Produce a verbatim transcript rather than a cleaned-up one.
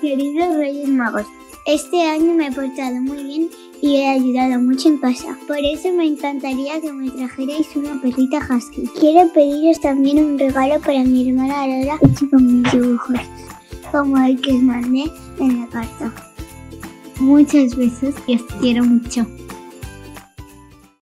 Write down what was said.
Queridos Reyes Magos, este año me he portado muy bien y he ayudado mucho en casa. Por eso me encantaría que me trajerais una perrita husky. Quiero pediros también un regalo para mi hermana Aurora, hecho con mis dibujos, como el que os mandé en la carta. Muchos besos y os quiero mucho.